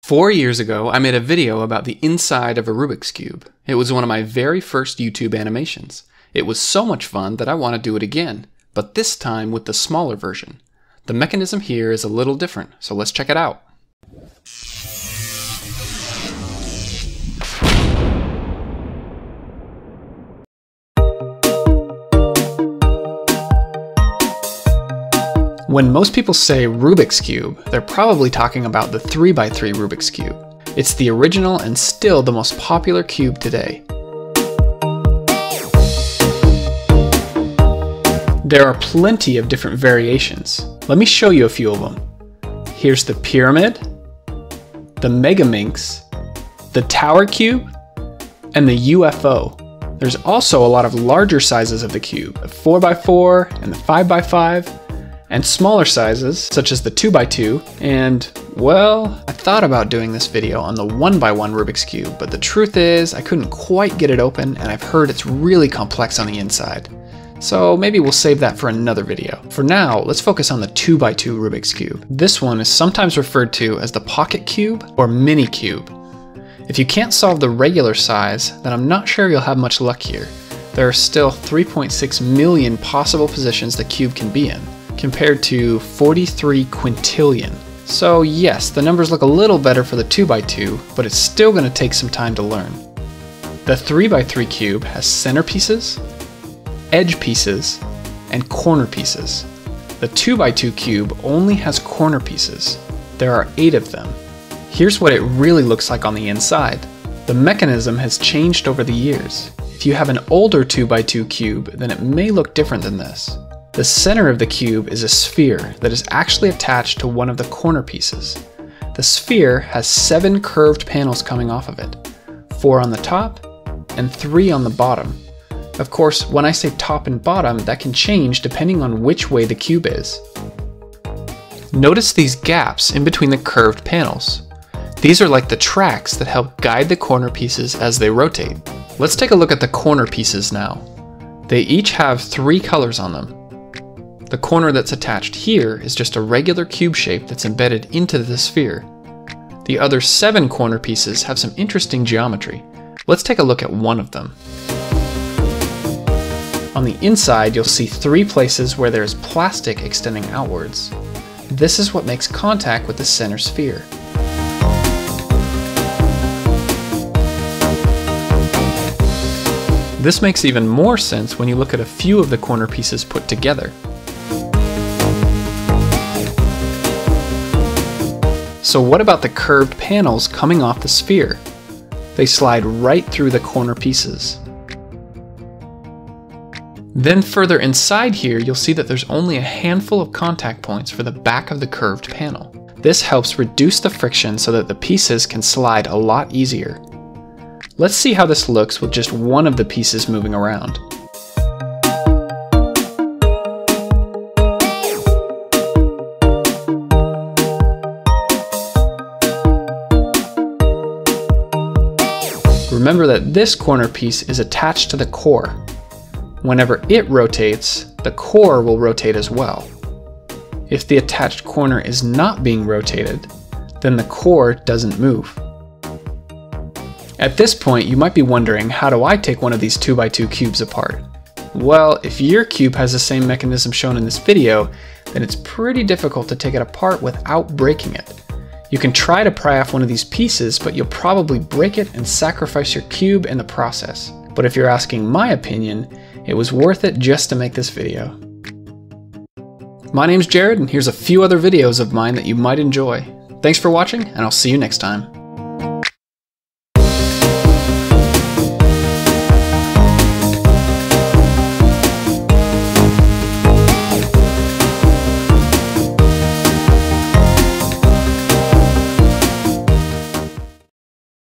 4 years ago, I made a video about the inside of a Rubik's Cube. It was one of my very first YouTube animations. It was so much fun that I want to do it again, but this time with the smaller version. The mechanism here is a little different, so let's check it out. When most people say Rubik's Cube, they're probably talking about the 3x3 Rubik's Cube. It's the original and still the most popular cube today. There are plenty of different variations. Let me show you a few of them. Here's the Pyramid, the Megaminx, the Tower Cube, and the UFO. There's also a lot of larger sizes of the cube, the 4x4 and the 5x5, and smaller sizes, such as the 2x2, and, well, I thought about doing this video on the 1x1 Rubik's Cube, but the truth is, I couldn't quite get it open, and I've heard it's really complex on the inside. So maybe we'll save that for another video. For now, let's focus on the 2x2 Rubik's Cube. This one is sometimes referred to as the Pocket Cube or Mini Cube. If you can't solve the regular size, then I'm not sure you'll have much luck here. There are still 3.6 million possible positions the cube can be in, compared to 43 quintillion. So yes, the numbers look a little better for the 2x2, but it's still going to take some time to learn. The 3x3 cube has center pieces, edge pieces, and corner pieces. The 2x2 cube only has corner pieces. There are 8 of them. Here's what it really looks like on the inside. The mechanism has changed over the years. If you have an older 2x2 cube, then it may look different than this. The center of the cube is a sphere that is actually attached to one of the corner pieces. The sphere has 7 curved panels coming off of it, 4 on the top and 3 on the bottom. Of course, when I say top and bottom, that can change depending on which way the cube is. Notice these gaps in between the curved panels. These are like the tracks that help guide the corner pieces as they rotate. Let's take a look at the corner pieces now. They each have 3 colors on them. The corner that's attached here is just a regular cube shape that's embedded into the sphere. The other 7 corner pieces have some interesting geometry. Let's take a look at one of them. On the inside, you'll see 3 places where there's plastic extending outwards. This is what makes contact with the center sphere. This makes even more sense when you look at a few of the corner pieces put together. So what about the curved panels coming off the sphere? They slide right through the corner pieces. Then further inside here, you'll see that there's only a handful of contact points for the back of the curved panel. This helps reduce the friction so that the pieces can slide a lot easier. Let's see how this looks with just one of the pieces moving around. Remember that this corner piece is attached to the core. Whenever it rotates, the core will rotate as well. If the attached corner is not being rotated, then the core doesn't move. At this point, you might be wondering, how do I take one of these 2x2 cubes apart? Well, if your cube has the same mechanism shown in this video, then it's pretty difficult to take it apart without breaking it. You can try to pry off one of these pieces, but you'll probably break it and sacrifice your cube in the process. But if you're asking my opinion, it was worth it just to make this video. My name's Jared, and here's a few other videos of mine that you might enjoy. Thanks for watching, and I'll see you next time.